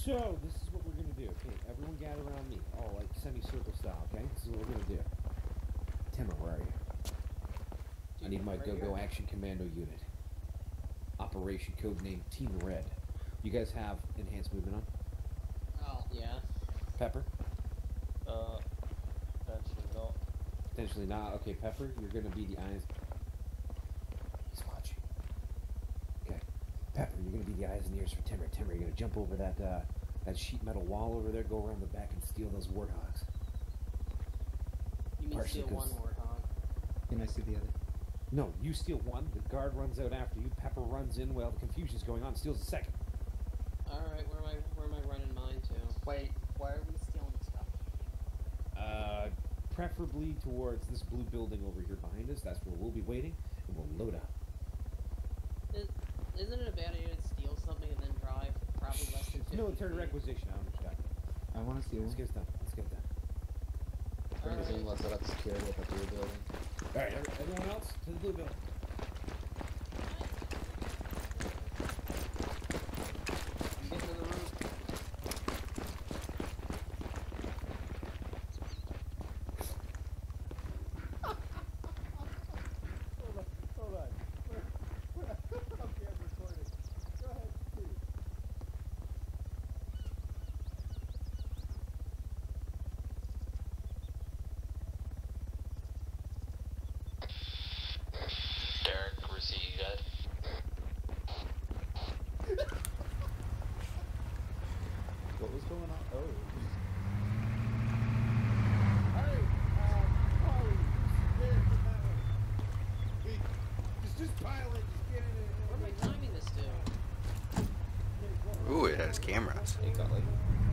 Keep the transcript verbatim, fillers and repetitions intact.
So, this is what we're gonna do. Okay, everyone gather around me. Oh, like semicircle style, okay? This is what we're gonna do. Timmer, where are you? Dude, I need my right Go-Go here. Action Commando unit. Operation codename Team Red. You guys have enhanced movement on? Oh, yeah. Pepper? Uh, potentially not. Potentially not. Okay, Pepper, you're gonna be the eyes. He's watching. Okay. Pepper, you're gonna be the eyes and ears for Timmer. Timmer, you're gonna jump over that uh, that sheet metal wall over there, go around the back and steal those warthogs. You mean Partially steal one 'cause- warthog? Can I see the other? No, you steal one, the guard runs out after you, Pepper runs in while the confusion's going on, steals a second. Alright, where am I where am I running mine to? Wait, why are we stealing stuff? Uh, preferably towards this blue building over here behind us. That's where we'll be waiting, and we'll load up. Is, isn't it a bad idea to steal something and then drive probably less than fifty Military feet? requisition, I don't know what you're talking about. I want to see Let's one. get it done. Let's get it done. Brings in less of that security at the blue building. Alright, everyone else, to the blue building. I'm getting to the roof. Hold on, hold on. Okay, I'm recording. Go ahead, please. Derek, receive good. What was going on? Oh. Hey, uh, Polly, there, get that one. Wait, just, just pile it, just get it in. What am I timing this to? Ooh, it has cameras. It got like